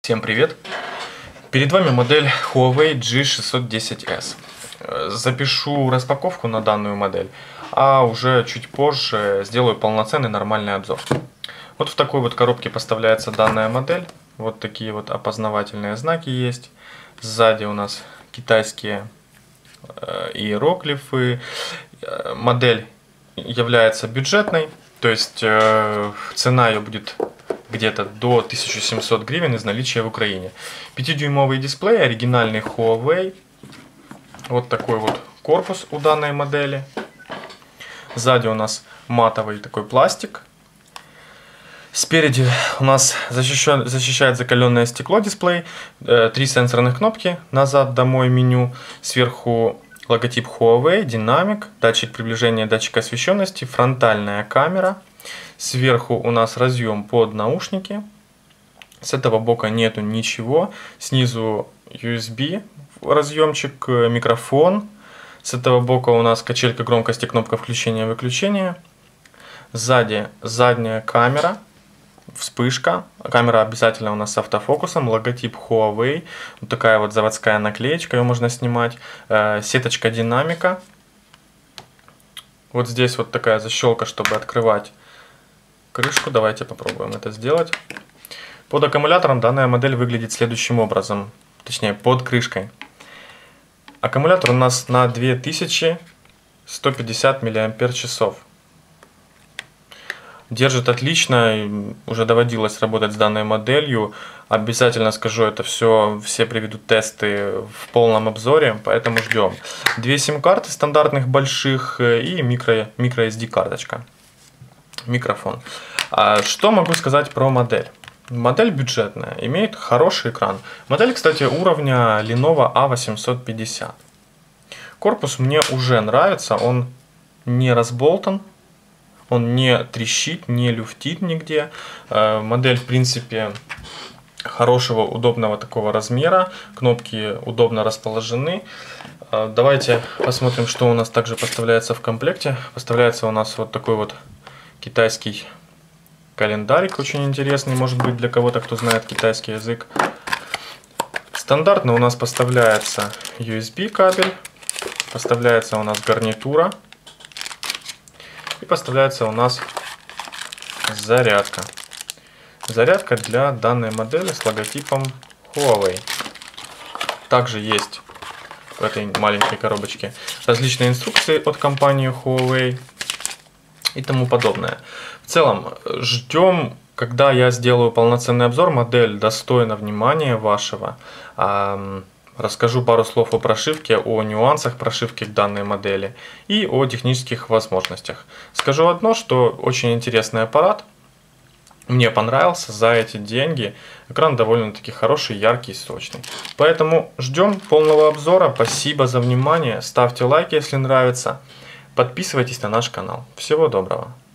Всем привет! Перед вами модель Huawei G610S. Запишу распаковку на данную модель, а уже чуть позже сделаю полноценный нормальный обзор. Вот в такой вот коробке поставляется данная модель. Вот такие вот опознавательные знаки есть. Сзади у нас китайские иероглифы. Модель является бюджетной, то есть цена ее будет где-то до 1700 гривен из наличия в Украине. 5-дюймовый дисплей, оригинальный Huawei. Вот такой вот корпус у данной модели. Сзади у нас матовый такой пластик. Спереди у нас защищает закаленное стекло дисплей. 3 сенсорных кнопки. Назад, домой, меню. Сверху логотип Huawei, динамик, датчик приближения, датчик освещенности, фронтальная камера. Сверху у нас разъем под наушники. С этого бока нету ничего. Снизу USB разъемчик, микрофон. С этого бока у нас качелька громкости, кнопка включения-выключения. Сзади задняя камера, вспышка. Камера обязательно у нас с автофокусом. Логотип Huawei. Вот такая вот заводская наклеечка, ее можно снимать. Сеточка динамика. Вот здесь вот такая защелка, чтобы открывать крышку. Давайте попробуем это сделать. Под аккумулятором данная модель выглядит следующим образом. Точнее, под крышкой. Аккумулятор у нас на 2150 мАч. Держит отлично. Уже доводилось работать с данной моделью. Обязательно скажу, это все приведут тесты в полном обзоре, поэтому ждем. 2 сим-карты стандартных больших и microSD карточка. Микрофон. Что могу сказать про модель? Модель бюджетная, имеет хороший экран. Модель, кстати, уровня Lenovo A850. Корпус мне уже нравится, он не разболтан, он не трещит, не люфтит нигде. Модель, в принципе, хорошего, удобного такого размера. Кнопки удобно расположены. Давайте посмотрим, что у нас также поставляется в комплекте. Поставляется у нас вот такой вот китайский календарик, очень интересный, может быть, для кого-то, кто знает китайский язык. Стандартно у нас поставляется USB кабель, поставляется у нас гарнитура и поставляется у нас зарядка. Зарядка для данной модели с логотипом Huawei. Также есть в этой маленькой коробочке различные инструкции от компании Huawei и тому подобное. В целом, ждем, когда я сделаю полноценный обзор. Модель достойна внимания вашего. Расскажу пару слов о прошивке, о нюансах прошивки к данной модели и о технических возможностях. Скажу одно, что очень интересный аппарат. Мне понравился за эти деньги. Экран довольно-таки хороший, яркий, сочный. Поэтому ждем полного обзора. Спасибо за внимание. Ставьте лайки, если нравится. Подписывайтесь на наш канал. Всего доброго.